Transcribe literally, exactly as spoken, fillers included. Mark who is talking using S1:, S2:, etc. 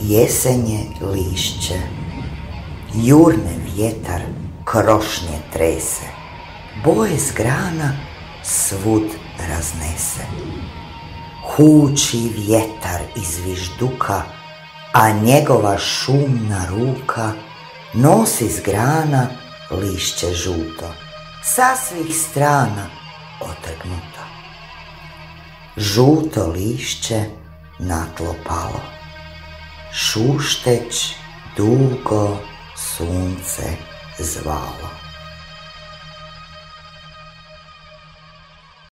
S1: Jesenje lišće, jurne vjetar krošnje trese, boje s grana svud raznese. Huči vjetar iz vižduka, a njegova šumna ruka nosi s grana lišće žuto, sa svih strana otrgnuto. Žuto lišće na tlo palo, šušteć dugo sunce zvalo.